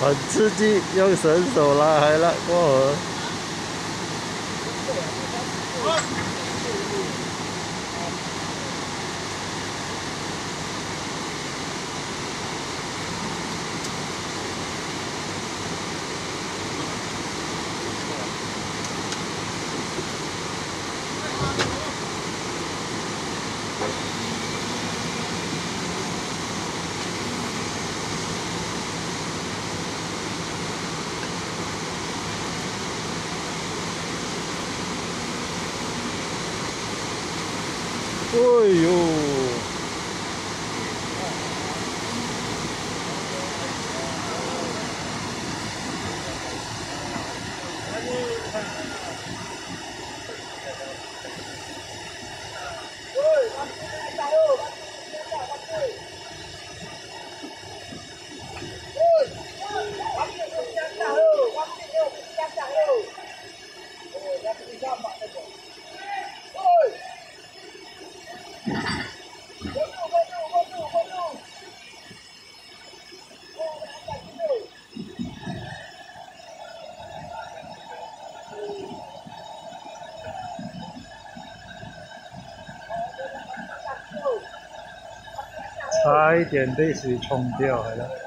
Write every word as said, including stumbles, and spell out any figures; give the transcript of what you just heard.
很刺激，用绳手拉海了过河。哎呦！差一点被水冲掉了。